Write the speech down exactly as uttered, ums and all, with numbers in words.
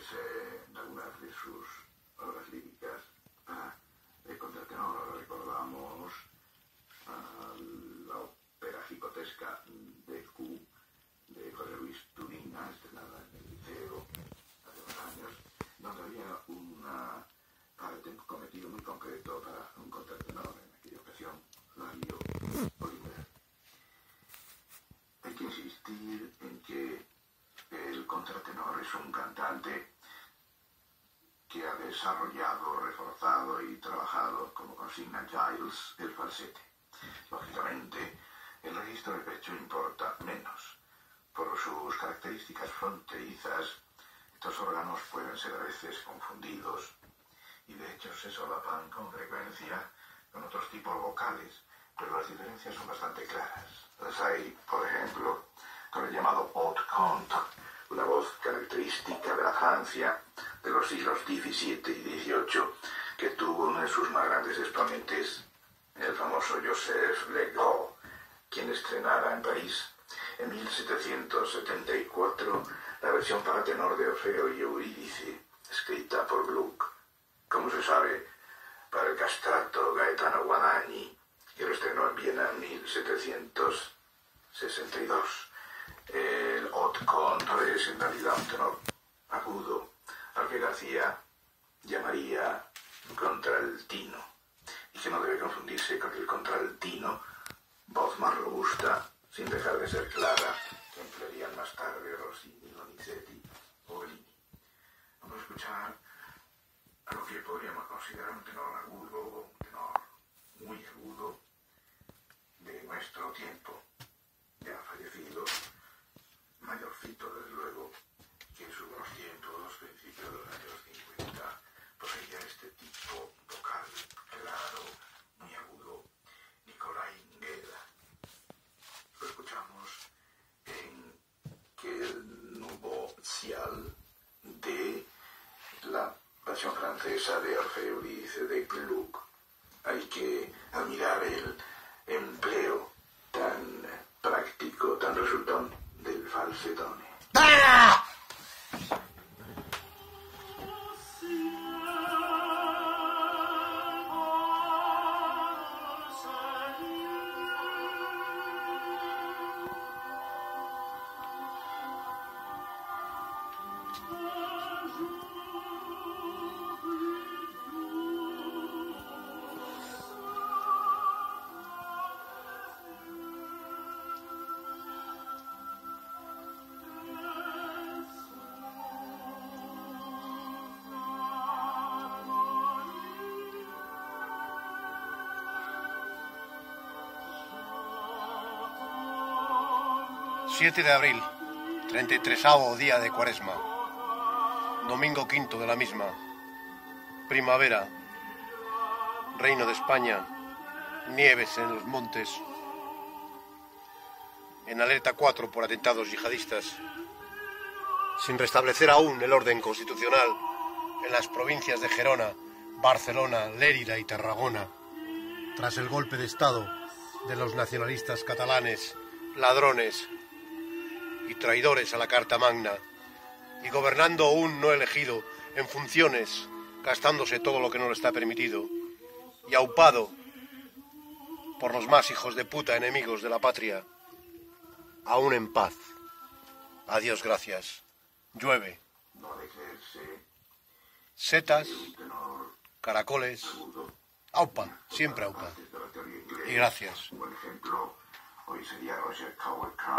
eh, de algunas de sus obras líricas. Ah, de contratenor recordamos ah, la ópera gigotesca de Q de José Luis Turina, estrenada en el Liceo hace unos años, donde había una parte, un cometido muy concreto para un contratenor, en aquella ocasión, Mario Oliver. Hay que insistir en que el contratenor es un cantante que ha desarrollado, reforzado y trabajado, como consigna Giles, el falsete. Lógicamente, el registro de pecho importa menos. Por sus características fronterizas, estos órganos pueden ser a veces confundidos y de hecho se solapan con frecuencia con otros tipos vocales, pero las diferencias son bastante claras. Las hay, por ejemplo, con el llamado haute cante, una voz característica de la Francia de los siglos diecisiete y dieciocho, que tuvo uno de sus más grandes exponentes, el famoso Joseph Legros, quien estrenara en París en mil setecientos setenta y cuatro la versión para tenor de Orfeo y Eurídice, escrita por Gluck, como se sabe, para el castrato Gaetano Guadagni, que lo estrenó en Viena en mil setecientos sesenta y dos. El haute cante es en realidad un tenor agudo, al que García llamaría contraltino, y que no debe confundirse con el contraltino, voz más robusta, sin dejar de ser clara, que emplearían más tarde Rossini, Donizetti o Bellini. Vamos a escuchar a lo que podríamos considerar un tenor agudo, o un tenor muy agudo de nuestro tiempo, ya fallecido, mayorcito desde luego, que en sus buenos tiempos, principios de los años cincuenta, poseía este tipo vocal claro, muy agudo, Nicolai Inghella. Lo escuchamos en Quel Nouveau Ciel de la versión francesa de Orfeo y Eurídice de Gluck. Hay que admirar el empleo tan práctico, tan resultón del falsetone. ¡Ah! siete de abril, treinta y tresavo día de Cuaresma, domingo quinto de la misma, primavera, Reino de España, nieves en los montes, en alerta cuatro por atentados yihadistas, sin restablecer aún el orden constitucional en las provincias de Gerona, Barcelona, Lérida y Tarragona, tras el golpe de Estado de los nacionalistas catalanes, ladrones y traidores a la Carta Magna, y gobernando un no elegido en funciones, gastándose todo lo que no le está permitido, y aupado por los más hijos de puta enemigos de la patria, aún en paz. Adiós, gracias. Llueve. Setas, caracoles, aupa, siempre aupa. Y gracias. Un buen ejemplo hoy sería Roger Coward